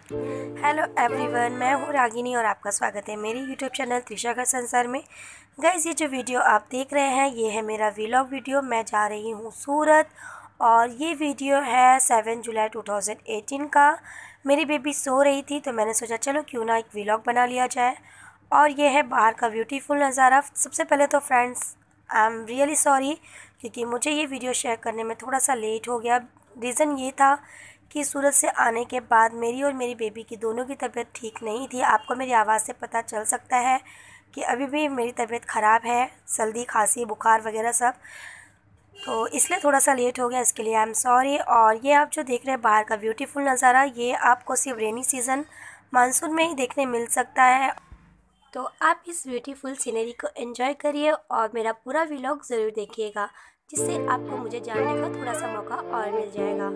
Hello everyone, मैं हूँ रागिनी और आपका स्वागत है मेरे यूट्यूब चैनल त्रिशा का संसार में। गाइस, ये जो वीडियो आप देख रहे हैं ये है मेरा व्लॉग वीडियो। मैं जा रही हूँ सूरत और ये वीडियो है 7 जुलाई 2018 का। मेरी बेबी सो रही थी तो मैंने सोचा चलो क्यों ना एक व्लॉग बना लिया जाए। और ये है बाहर का ब्यूटीफुल नज़ारा। सबसे पहले तो friends, I am really sorry क्योंकि मुझे ये वीडियो शेयर करने में थोड़ा सा लेट हो गया। रीज़न ये था कि सूरत से आने के बाद मेरी और मेरी बेबी की दोनों की तबीयत ठीक नहीं थी। आपको मेरी आवाज़ से पता चल सकता है कि अभी भी मेरी तबीयत ख़राब है, सर्दी खांसी बुखार वगैरह सब। तो इसलिए थोड़ा सा लेट हो गया, इसके लिए आई एम सॉरी। और ये आप जो देख रहे हैं बाहर का ब्यूटीफुल नज़ारा, ये आपको सिर्फ रेनी सीज़न मानसून में ही देखने मिल सकता है। तो आप इस ब्यूटीफुल सीनरी को एंजॉय करिए और मेरा पूरा व्लॉग ज़रूर देखिएगा, जिससे आपको मुझे जानने का थोड़ा सा मौका और मिल जाएगा।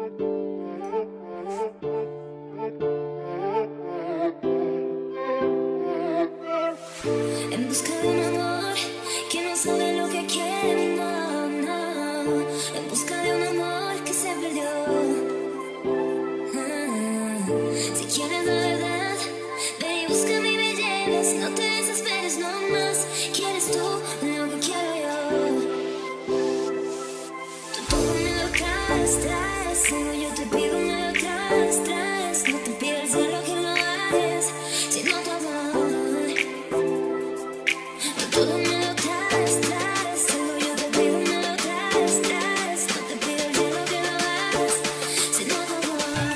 En busca de un amor que no sabe lo que quiere, no, no. En busca de un amor que se perdió. Si quieres la verdad, ven y búscame y me llevas. No te desesperes, no más. ¿Quieres tú lo que quiero yo? Tú todo me lo traes, traes. Luego yo te pido me lo traes, traes. No te pido el cielo que lo hagas, sino tu amor. Todo me lo traes, traes. Luego yo te pido me lo traes, traes. No te pido el cielo que lo hagas, sino tu amor.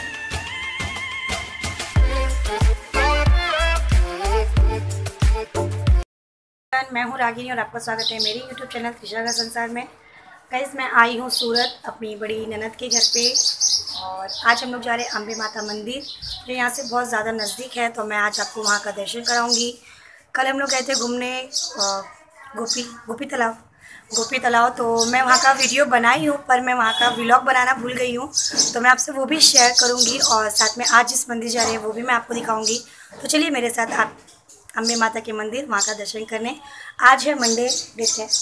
मैं हूँ रागिनी और आपका स्वागत है मेरे YouTube channel Trisha का संसार में। गाइस, मैं आई हूँ सूरत अपनी बड़ी ननद के घर पे और आज हम लोग जा रहे हैं अम्बे माता मंदिर, जो यहाँ से बहुत ज़्यादा नज़दीक है। तो मैं आज आपको वहाँ का दर्शन कराऊंगी। कल हम लोग गए थे घूमने गोपी तालाब, तो मैं वहाँ का वीडियो बनाई हूँ पर मैं वहाँ का व्लॉग बनाना भूल गई हूँ। तो मैं आपसे वो भी शेयर करूँगी और साथ में आज जिस मंदिर जा रहे हैं वो भी मैं आपको दिखाऊँगी। तो चलिए मेरे साथ आप अम्बे माता के मंदिर वहाँ का दर्शन करने। आज है मंडे, डेट है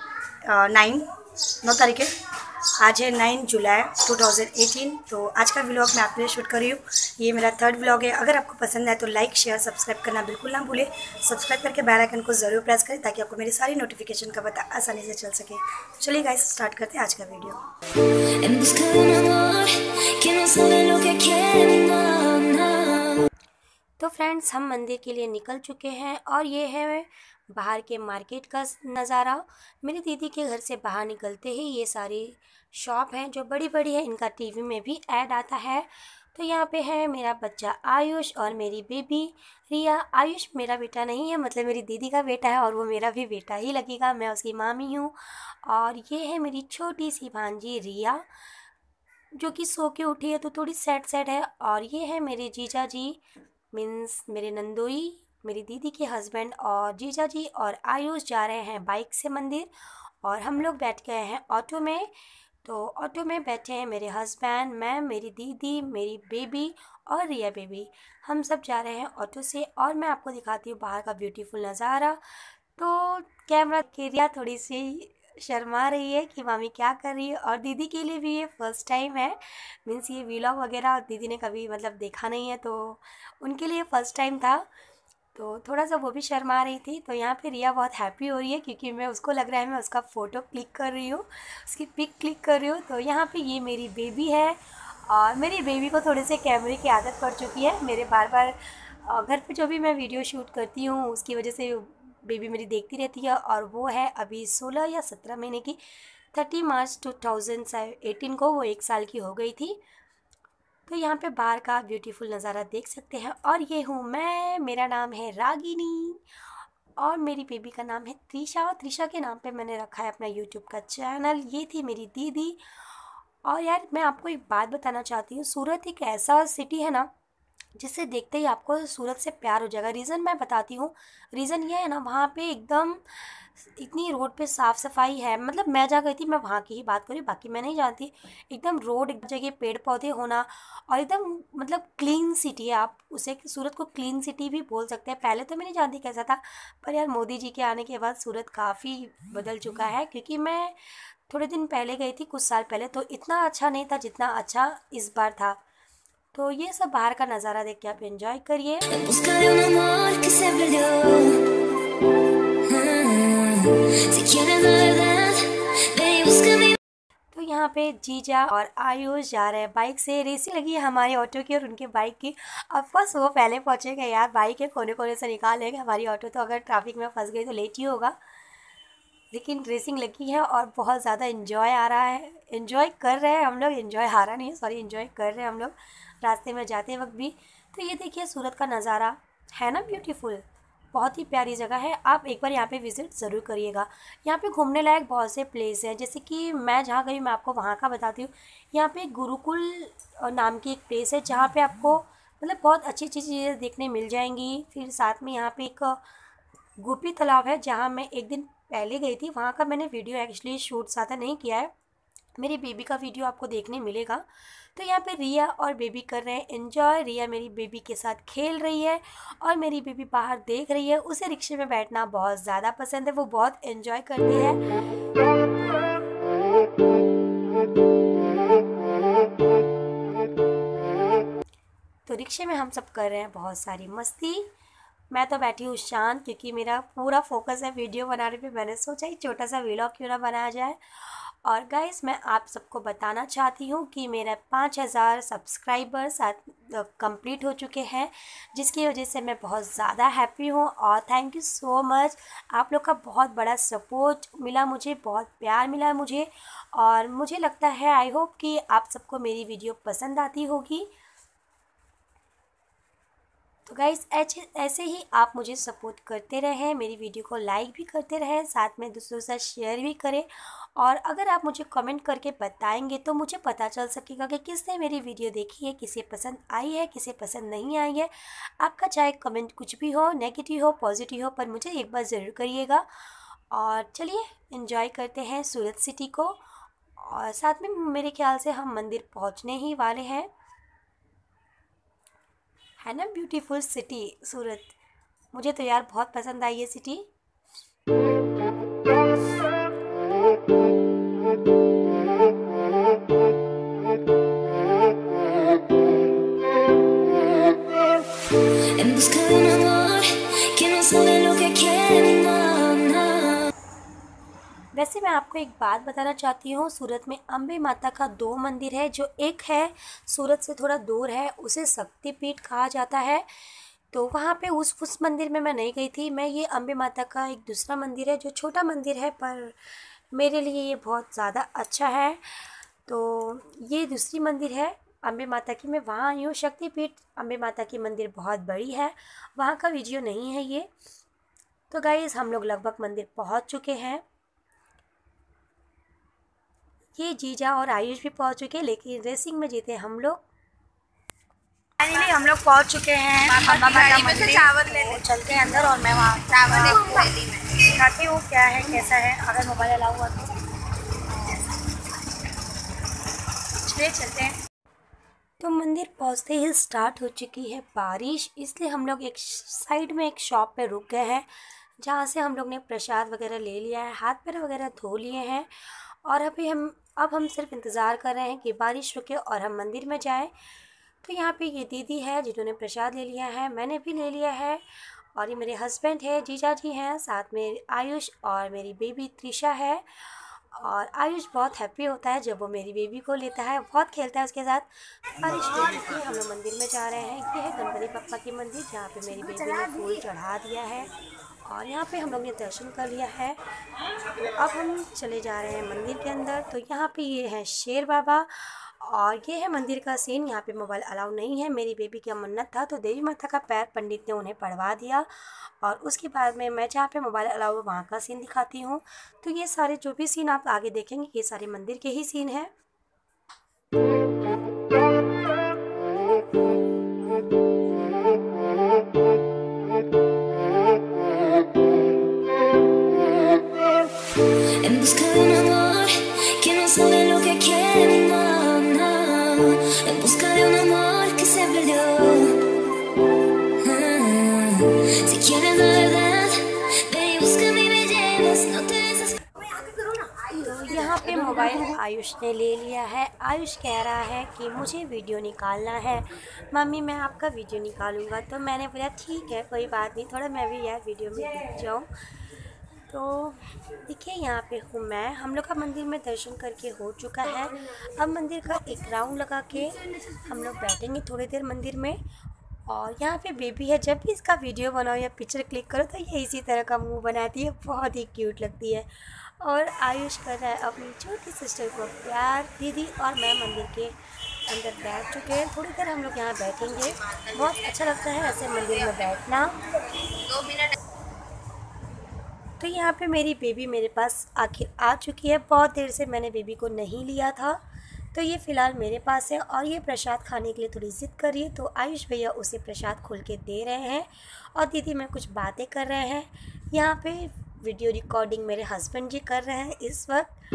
9 तारीख है। आज है 9 जुलाई 2018। तो आज का व्लॉग मैं आपके लिए शूट कर रही हूँ। ये मेरा थर्ड व्लॉग है। अगर आपको पसंद आए तो लाइक शेयर सब्सक्राइब करना बिल्कुल ना भूलें। सब्सक्राइब करके बेल आइकन को ज़रूर प्रेस करें ताकि आपको मेरी सारी नोटिफिकेशन का पता आसानी से चल सके। तो चलिए गाइस, स्टार्ट करते हैं आज का video. En busca de un amor que no sabe lo que quiere, no, no. तो फ्रेंड्स, हम मंदिर के लिए निकल चुके हैं और ये है बाहर के मार्केट का नज़ारा। मेरी दीदी के घर से बाहर निकलते ही ये सारी शॉप हैं जो बड़ी बड़ी है, इनका टीवी में भी ऐड आता है। तो यहाँ पे है मेरा बच्चा आयुष और मेरी बेबी रिया। आयुष मेरा बेटा नहीं है, मतलब मेरी दीदी का बेटा है और वो मेरा भी बेटा ही लगेगा, मैं उसकी मामी हूँ। और ये है मेरी छोटी सी भांजी रिया, जो कि सो के उठी है तो थोड़ी सैड सैड है। और ये है मेरे जीजा जी, मीन्स मेरे नंदोई, मेरी दीदी के हस्बैंड। और जीजा जी और आयुष जा रहे हैं बाइक से मंदिर और हम लोग बैठ गए हैं ऑटो में। तो ऑटो में बैठे हैं मेरे हस्बैंड, मैं, मेरी दीदी, मेरी बेबी और रिया बेबी। हम सब जा रहे हैं ऑटो से और मैं आपको दिखाती हूँ बाहर का ब्यूटीफुल नज़ारा। तो कैमरा की रिया थोड़ी सी शर्मा रही है कि मामी क्या कर रही है, और दीदी के लिए भी ये फर्स्ट टाइम है। मीन्स ये व्लॉग वगैरह दीदी ने कभी मतलब देखा नहीं है, तो उनके लिए फ़र्स्ट टाइम था। तो थोड़ा सा वो भी शर्मा रही थी। तो यहाँ पे रिया बहुत हैप्पी हो रही है क्योंकि मैं, उसको लग रहा है मैं उसका फ़ोटो क्लिक कर रही हूँ, उसकी पिक क्लिक कर रही हूँ। तो यहाँ पे ये मेरी बेबी है और मेरी बेबी को थोड़े से कैमरे की आदत पड़ चुकी है। मेरे बार बार घर पे जो भी मैं वीडियो शूट करती हूँ उसकी वजह से बेबी मेरी देखती रहती है। और वो है अभी 16 या 17 महीने की। 30 मार्च 2018 को वो 1 साल की हो गई थी। तो यहाँ पे बाहर का ब्यूटीफुल नज़ारा देख सकते हैं। और ये हूँ मैं, मेरा नाम है रागिनी और मेरी बेबी का नाम है त्रिशा। त्रिशा के नाम पे मैंने रखा है अपना यूट्यूब का चैनल। ये थी मेरी दीदी। और यार, मैं आपको एक बात बताना चाहती हूँ, सूरत एक ऐसा सिटी है ना जिसे देखते ही आपको सूरत से प्यार हो जाएगा। रीज़न मैं बताती हूँ। रीज़न ये है ना, वहाँ पे एकदम इतनी रोड पे साफ़ सफाई है। मतलब मैं जहाँ गई थी मैं वहाँ की ही बात करी, बाकी मैं नहीं जानती। एकदम रोड एक जगह पेड़ पौधे होना और एकदम मतलब क्लीन सिटी है। आप उसे सूरत को क्लीन सिटी भी बोल सकते हैं। पहले तो मैं नहीं जानती कैसा था, पर यार मोदी जी के आने के बाद सूरत काफ़ी बदल चुका है। क्योंकि मैं थोड़े दिन पहले गई थी, कुछ साल पहले, तो इतना अच्छा नहीं था जितना अच्छा इस बार था। तो ये सब बाहर का नज़ारा देख के आप एंजॉय करिए। En busca de un amor que se perdió. Si quieres la verdad, ven y búscame. तो यहाँ पे जीजा और आयुष जा रहे हैं बाइक से। रेसिंग लगी है हमारे ऑटो की और उनके बाइक की। ऑफकोर्स वो पहले पहुँचेंगे यार, बाइक के कोने कोने से निकाल लेंगे। हमारी ऑटो तो अगर ट्रैफिक में फंस गई तो लेट ही होगा, लेकिन रेसिंग लगी है और बहुत ज़्यादा इन्जॉय आ रहा है। इन्जॉय कर रहे हैं हम लोग, इन्जॉय आ रहा नहीं है, सॉरी, इन्जॉय कर रहे हैं हम लोग रास्ते में जाते वक्त भी। तो ये देखिए सूरत का नज़ारा है ना ब्यूटीफुल, बहुत ही प्यारी जगह है। आप एक बार यहाँ पे विज़िट ज़रूर करिएगा। यहाँ पे घूमने लायक बहुत से प्लेस हैं, जैसे कि मैं जहाँ गई मैं आपको वहाँ का बताती हूँ। यहाँ पे गुरुकुल नाम की एक प्लेस है जहाँ पे आपको मतलब बहुत अच्छी अच्छी चीज़ें देखने मिल जाएंगी। फिर साथ में यहाँ पे एक गोपी तालाब है जहाँ मैं एक दिन पहले गई थी, वहाँ का मैंने वीडियो एक्चुअली शूट ज़्यादा नहीं किया है, मेरी बेबी का वीडियो आपको देखने मिलेगा। तो यहाँ पे रिया और बेबी कर रहे हैं एंजॉय। रिया मेरी बेबी के साथ खेल रही है और मेरी बेबी बाहर देख रही है। उसे रिक्शे में बैठना बहुत ज़्यादा पसंद है, वो बहुत एंजॉय करती है। तो रिक्शे में हम सब कर रहे हैं बहुत सारी मस्ती। मैं तो बैठी हूँ शांत, क्योंकि मेरा पूरा फोकस है वीडियो बनाने पे। मैंने सोचा ही छोटा सा व्लॉग क्यों ना बनाया जाए। और गाइस मैं आप सबको बताना चाहती हूँ कि मेरा 5000 सब्सक्राइबर्स कंप्लीट हो चुके हैं, जिसकी वजह से मैं बहुत ज़्यादा हैप्पी हूँ। और थैंक यू सो मच, आप लोग का बहुत बड़ा सपोर्ट मिला मुझे, बहुत प्यार मिला मुझे। और मुझे लगता है, आई होप कि आप सबको मेरी वीडियो पसंद आती होगी। तो गाइस ऐसे ही आप मुझे सपोर्ट करते रहें, मेरी वीडियो को लाइक भी करते रहें, साथ में दूसरों के साथ शेयर भी करें। और अगर आप मुझे कमेंट करके बताएंगे तो मुझे पता चल सकेगा कि किसने मेरी वीडियो देखी है, किसे पसंद आई है, किसे पसंद नहीं आई है। आपका चाहे कमेंट कुछ भी हो, नेगेटिव हो पॉजिटिव हो, पर मुझे एक बार ज़रूर करिएगा। और चलिए एंजॉय करते हैं सूरत सिटी को। और साथ में मेरे ख्याल से हम मंदिर पहुँचने ही वाले हैं, है ना ब्यूटीफुल सिटी सूरत। मुझे तो यार बहुत पसंद आई ये city. En busca de un amor que no sabe lo que quiere, no, no. वैसे मैं आपको एक बात बताना चाहती हूँ, सूरत में अम्बे माता का 2 मंदिर है। जो एक है सूरत से थोड़ा दूर है, उसे शक्तिपीठ कहा जाता है। तो वहाँ पे उस मंदिर में मैं नहीं गई थी। मैं ये अम्बे माता का एक दूसरा मंदिर है जो छोटा मंदिर है, पर मेरे लिए ये बहुत ज़्यादा अच्छा है। तो ये दूसरी मंदिर है अम्बे माता की, मैं वहाँ आई हूँ। शक्तिपीठ अम्बे माता की मंदिर बहुत बड़ी है, वहाँ का वीडियो नहीं है ये। तो गाइस हम लोग लगभग मंदिर पहुँच चुके हैं। ये जीजा और आयुष भी पहुंच चुके हैं, लेकिन रेसिंग में जीते हम लोग। फाइनली हम लोग पहुंच चुके हैं अम्बा माता मंदिर। तो चलते हैं अंदर और मैं वहाँ दिखाती हूँ क्या है कैसा है, अगर मोबाइल अलाउ हुआ तो। चलिए चलते हैं। तो मंदिर पहुँचते ही स्टार्ट हो चुकी है बारिश, इसलिए हम लोग एक साइड में एक शॉप पे रुक गए हैं, जहाँ से हम लोग ने प्रसाद वगैरह ले लिया है, हाथ पैर वगैरह धो लिए हैं। और अब हम सिर्फ इंतज़ार कर रहे हैं कि बारिश रुके और हम मंदिर में जाएं। तो यहाँ पे ये दीदी है जिन्होंने प्रसाद ले लिया है, मैंने भी ले लिया है। और ये मेरे हस्बैंड है, जीजा जी हैं, साथ में आयुष और मेरी बेबी त्रिशा है। और आयुष बहुत हैप्पी होता है जब वो मेरी बेबी को लेता है, बहुत खेलता है उसके साथ। बारिश हो चुकी है, हम लोग मंदिर में जा रहे हैं। ये है गणपति बप्पा की मंदिर, जहाँ पे मेरी बेबी ने फूल चढ़ा दिया है और यहाँ पे हम लोग ने दर्शन कर लिया है। तो अब हम चले जा रहे हैं मंदिर के अंदर। तो यहाँ पे ये है शेर बाबा और ये है मंदिर का सीन। यहाँ पे मोबाइल अलाउ नहीं है। मेरी बेबी का मन्नत था तो देवी माता का पैर पंडित ने उन्हें पढ़वा दिया। और उसके बाद में मैं जहाँ पे मोबाइल अलाउ है वहाँ का सीन दिखाती हूँ। तो ये सारे जो भी सीन आप आगे देखेंगे ये सारे मंदिर के ही सीन हैं। En busca de un amor que no sabe lo que quiere, no, no. En busca de un amor que se perdió. Si quieres la verdad, ven y búscame y me llevas, no te des. तो यहाँ पे mobile Ayush ने ले लिया है। आयुष कह रहा है कि मुझे वीडियो निकालना है, मम्मी मैं आपका वीडियो निकालूंगा। तो मैंने बोला ठीक है कोई बात नहीं, थोड़ा मैं भी यार वीडियो में दिख जाऊँ। तो देखिए यहाँ पे हूँ मैं। हम लोग का मंदिर में दर्शन करके हो चुका है। अब मंदिर का एक राउंड लगा के हम लोग बैठेंगे थोड़ी देर मंदिर में। और यहाँ पे बेबी है, जब भी इसका वीडियो बनाओ या पिक्चर क्लिक करो तो ये इसी तरह का मुंह बनाती है, बहुत ही क्यूट लगती है। और आयुष कर रहा है अपनी छोटी सिस्टर को प्यार। दीदी और मैं मंदिर के अंदर बैठ चुके हैं। थोड़ी देर हम लोग यहाँ बैठेंगे, बहुत अच्छा लगता है ऐसे मंदिर में बैठना। तो यहाँ पे मेरी बेबी मेरे पास आखिर आ चुकी है। बहुत देर से मैंने बेबी को नहीं लिया था, तो ये फ़िलहाल मेरे पास है। और ये प्रसाद खाने के लिए थोड़ी ज़िद कर रही है, तो आयुष भैया उसे प्रसाद खोल के दे रहे हैं और दीदी मैं कुछ बातें कर रहे हैं। यहाँ पे वीडियो रिकॉर्डिंग मेरे हस्बैंड जी कर रहे हैं इस वक्त।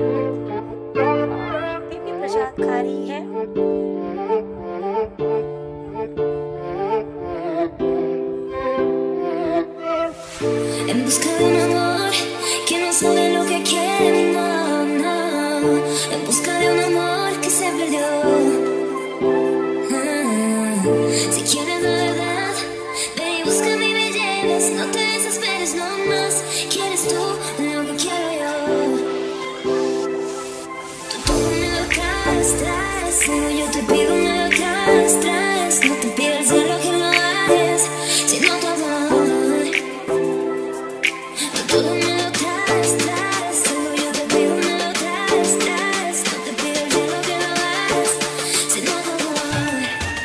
बेबी प्रसाद खा रही है। En busca de un amor que no sabe lo que quiere, no, no. En busca de un amor que se perdió. Si quieres la verdad, ven y búscame y me lleves. No te desesperes, no más. ¿Quieres tú lo que quiero yo? Tú todo me lo traes. Solo yo te pido me lo traes. No te pido el cielo que lo hagas, sino tu amor. Todo me lo traes, solo yo te pido me lo traes. No te pido el cielo que lo hagas, sino tu amor.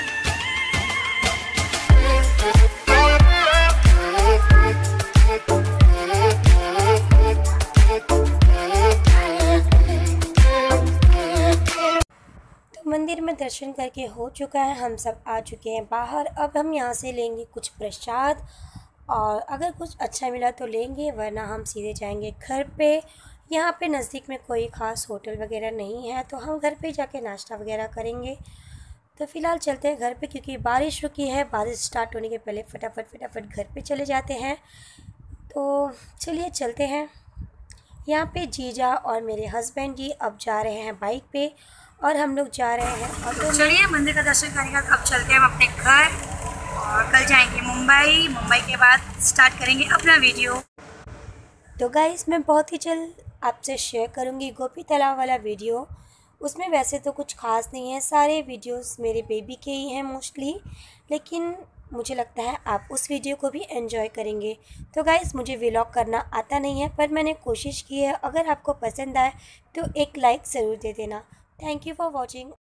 तो मंदिर में दर्शन करके हो चुका है, हम सब आ चुके हैं बाहर। अब हम यहाँ से लेंगे कुछ प्रसाद और अगर कुछ अच्छा मिला तो लेंगे, वरना हम सीधे जाएंगे घर पे। यहाँ पे नज़दीक में कोई ख़ास होटल वगैरह नहीं है, तो हम घर पे जाके नाश्ता वगैरह करेंगे। तो फ़िलहाल चलते हैं घर पे, क्योंकि बारिश रुकी है। बारिश स्टार्ट होने के पहले फटाफट घर पे चले जाते हैं। तो चलिए चलते हैं। यहाँ पे जीजा और मेरे हस्बैंड जी अब जा रहे हैं बाइक पे और हम लोग जा रहे हैं ऑटो। चलिए मंदिर का दर्शन करने के बाद अब चलते हैं हम अपने घर और कल जाएंगे मुंबई के बाद स्टार्ट करेंगे अपना वीडियो। तो गाइस मैं बहुत ही जल्द आपसे शेयर करूँगी गोपी तालाब वाला वीडियो। उसमें वैसे तो कुछ ख़ास नहीं है, सारे वीडियोस मेरे बेबी के ही हैं मोस्टली, लेकिन मुझे लगता है आप उस वीडियो को भी एंजॉय करेंगे। तो गाइस मुझे व्लॉग करना आता नहीं है, पर मैंने कोशिश की है। अगर आपको पसंद आए तो एक लाइक ज़रूर दे देना। Thank you for watching.